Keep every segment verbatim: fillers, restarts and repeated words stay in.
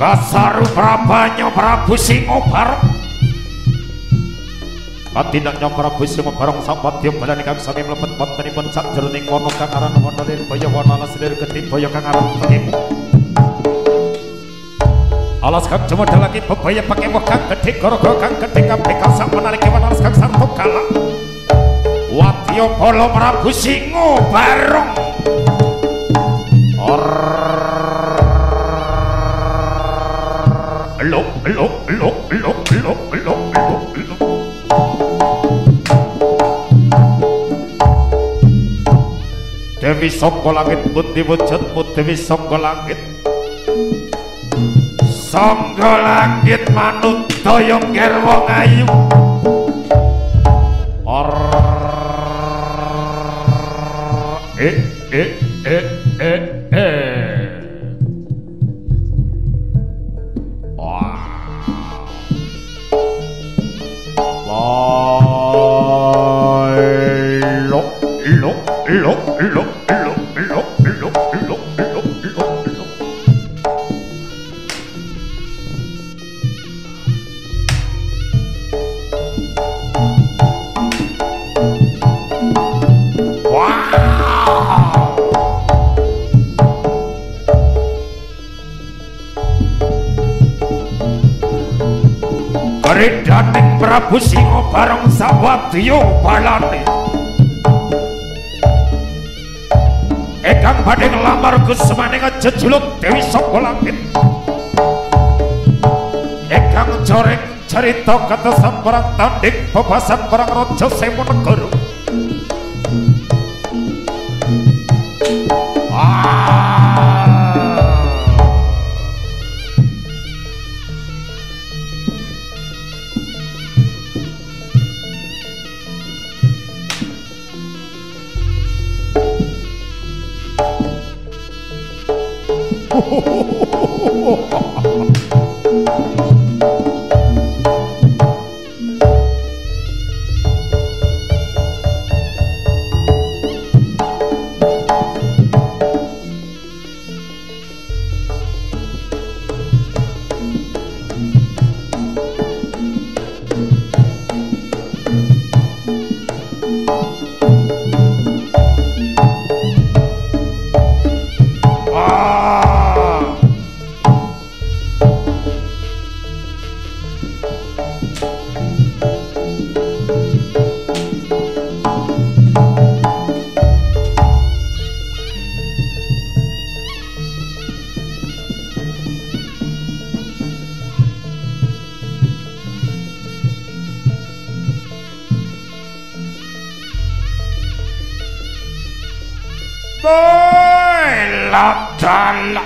Basaru Prabanyo Prabu Singobarong Katinaknya Prabu Singobarong sapadya balani kang sami mlebet wontenipun sajroning wana kang aran wana Nirbaya wana Leslir Gedibaya kang aran Pekemu alas kang jemodalake bebaya Pekemu kang gedhe garaga kang gedhe kabeh kang sakmenarike wana kang sarta kala Wadya Bala Prabu Singobarong or lo lo lo lo lo lo lo Dewi saka langit putih wujudmu Dewi saka langit saka langit manut daya ngerwa ayu or eh eh eh eh eh lo lo lo lo lo lo lo lo lo lo wow Karedaning Prabu Singobarong sawadya balane Ekang badhe nglamar gusmaning jejuluk Dewi saka langit Ekang joreng carita katesan perang tanding bebasan perang Raja Semonegara Latala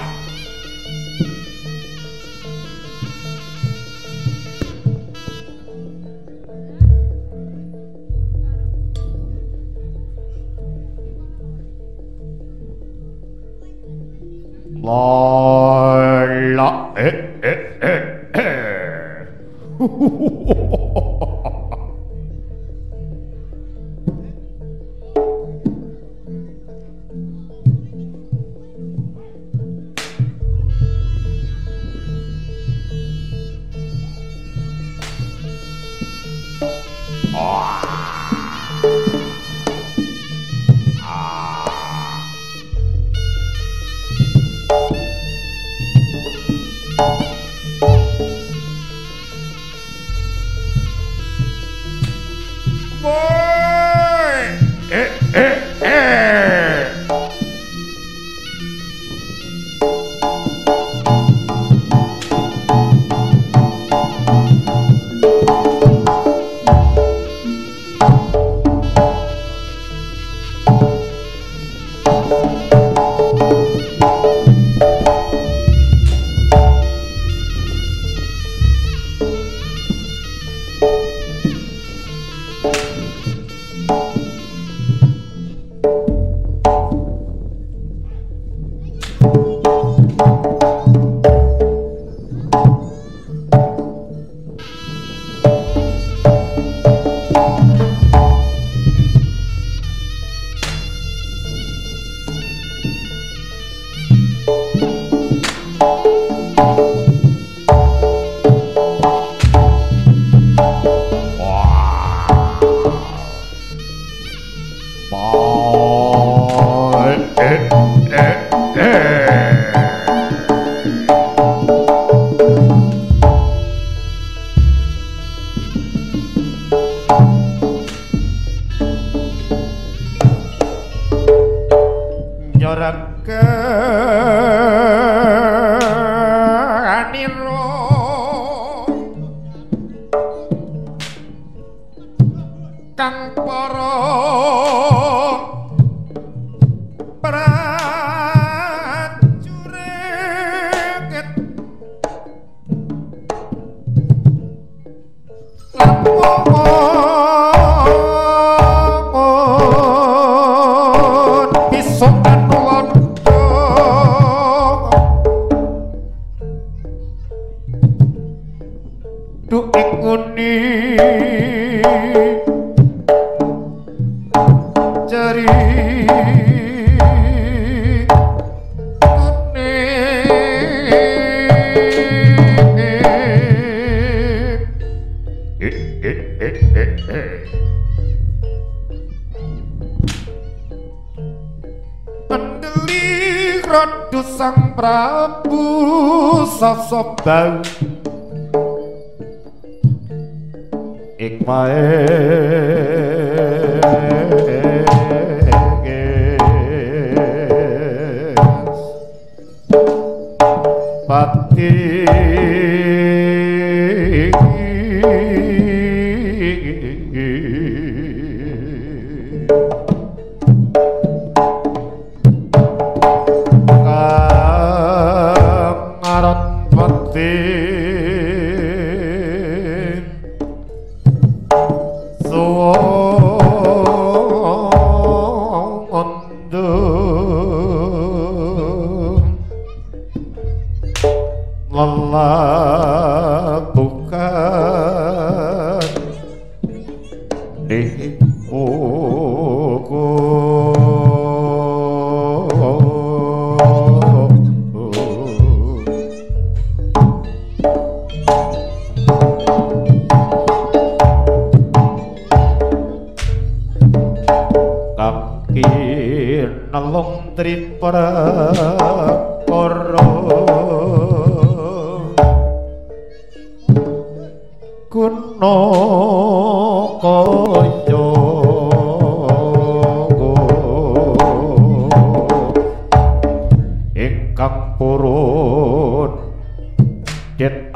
la eh eh eh eh raganiro kang para prajurit lampun pisokan londo duh nguni jari pendeli rodo sang Prabu sasobau ing pati kangaran pati lakukan di buku kaki nelong tripara kuno kaya ingkang purun det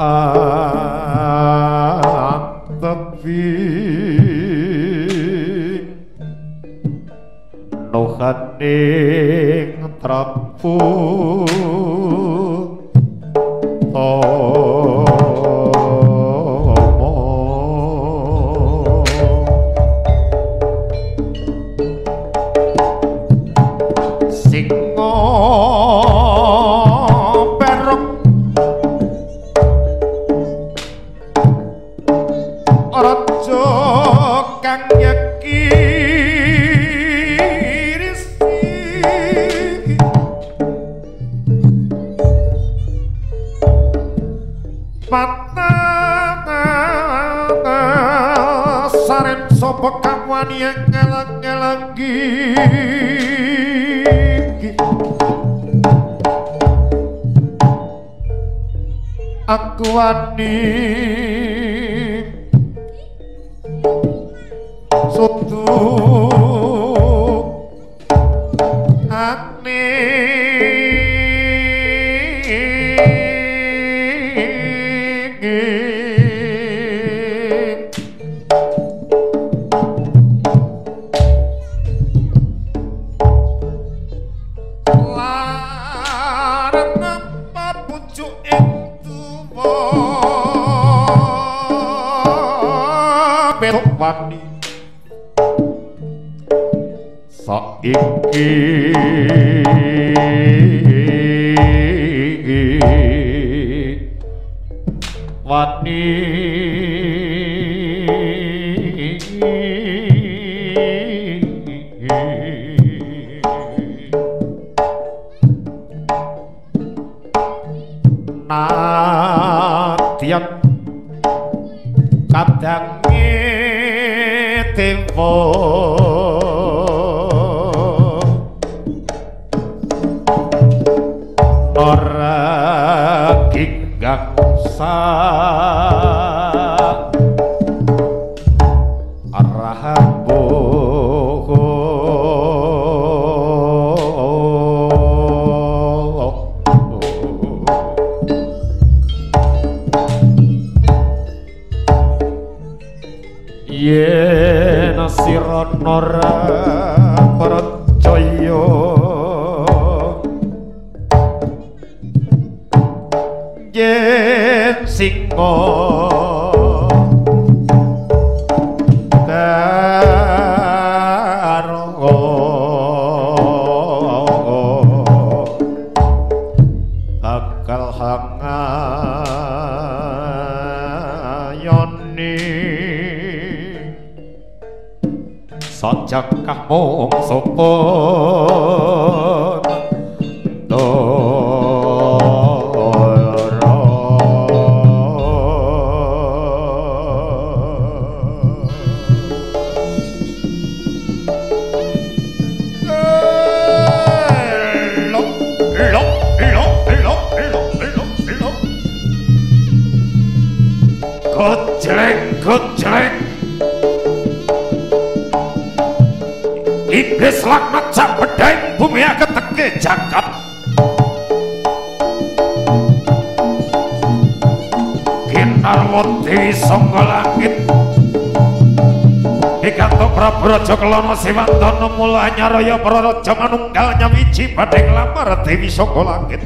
antepi nuhaning trapu sarem sapa kamwani yang ngelang-ngelangi aku wani sotu wani saiki wani nadyan kadange tempo ora ginggang sa arahambo yen sira ora percaya yen singa bakal hangayoni sajak mung sopon Gojleng, gojleng Iblis laknat sak bedheng bumi aketeke jagat Kinarwati sanga langit Ikanto Prabu Raja Kelana Sewandana mula nyaraya para raja manunggal nyawiji badhe nglamar Dewi saka langit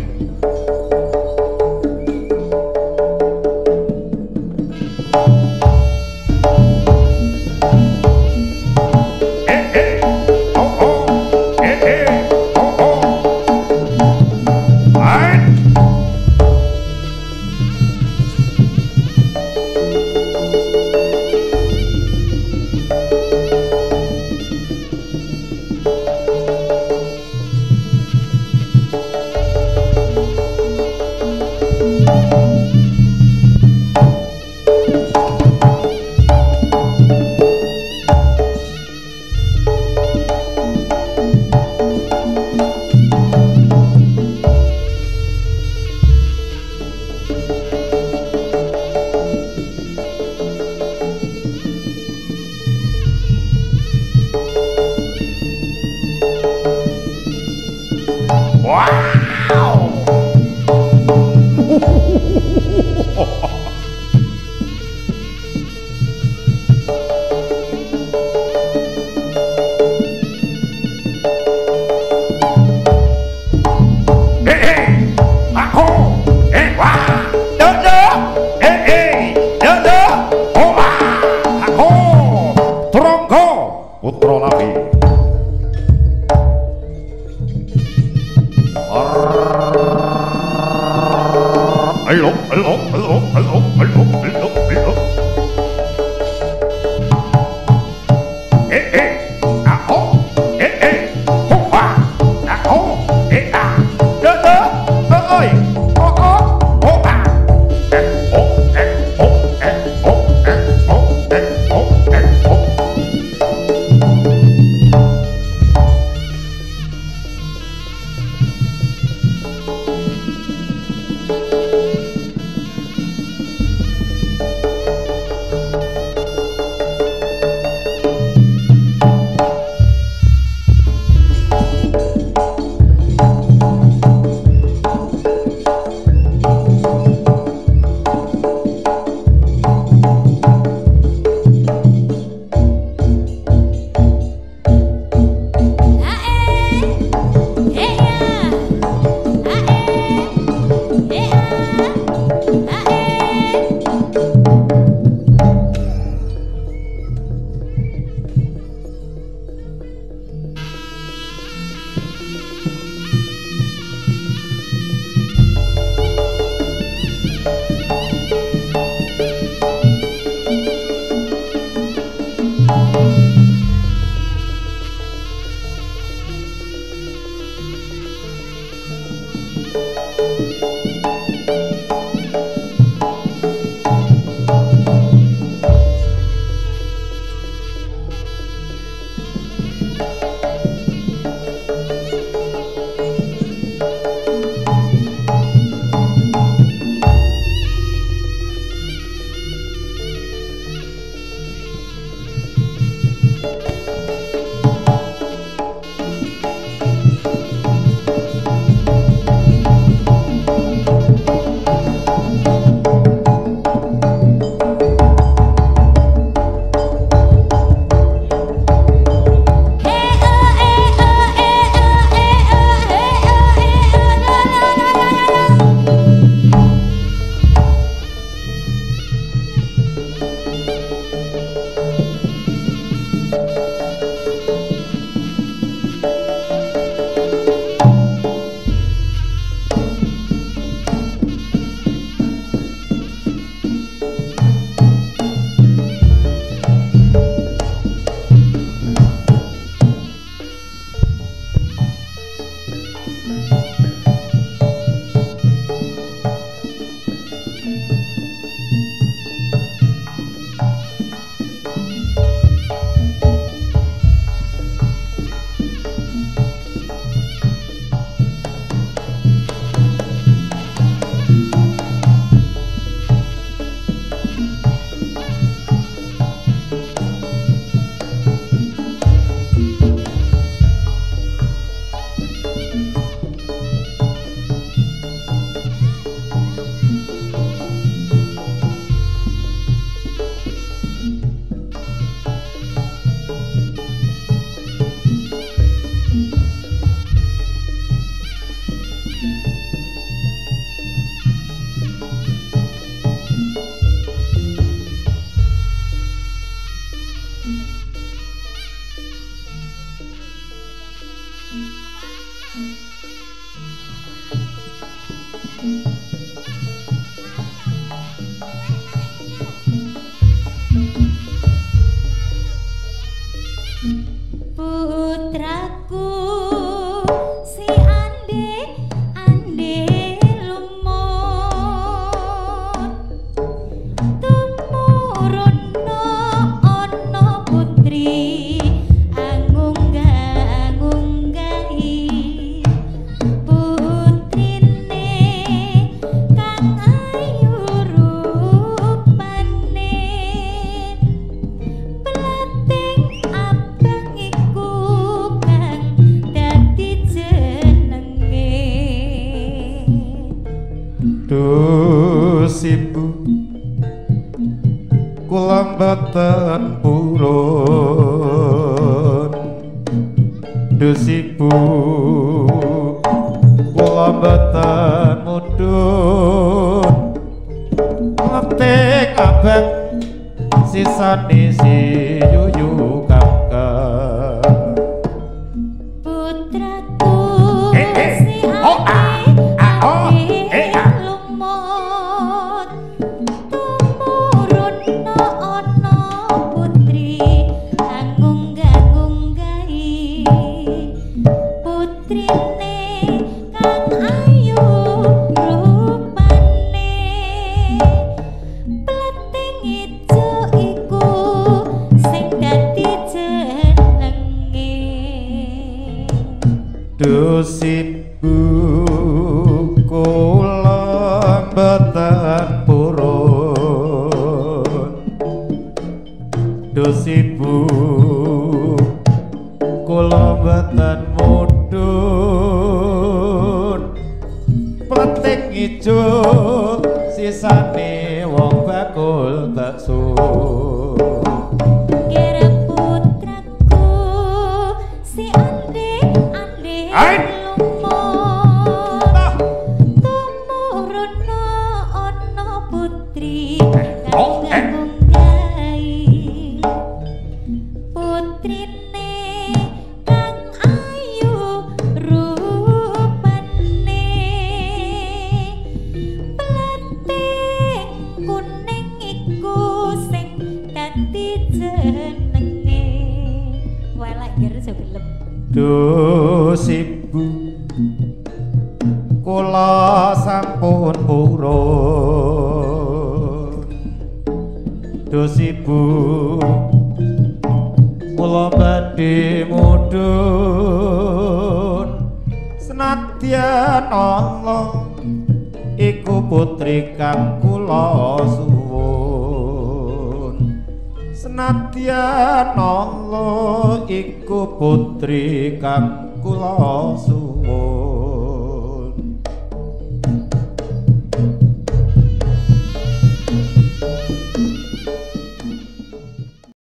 putraku si ande ande lumut tumurunno ana putri angunggah angunggahi putrine kang ayu rupane plating abang iku kang dadi jenenge dus ibu kula mboten purun dus ibu kula mboten mudhun ngetik abang sisane si yuyu kakak putraku Eh, eh. si Oh, ah. Ah, oh. Eh, ah. lumut tumurunno ana putri anggunggah-angunggahi putrine kang ayu rupane plating ijo iku sing dadi jenenge dus ibu kula mboten purun dus ibu kula mboten mudhun plating ijo sisane wong bakul bakso Kira putraku si ande ande Hai. lumut tumurunno ana putri Oh, kang eh. ngunggahi putrine kang ayu rupane plating kuning iku sing dadi jenenge welek ger sebelum dus ibu kula sampun purun dus ibu kula badhe mudhun senadyan Allah iku putri kang kula suwun senadyan Allah iku putri kang kula suwun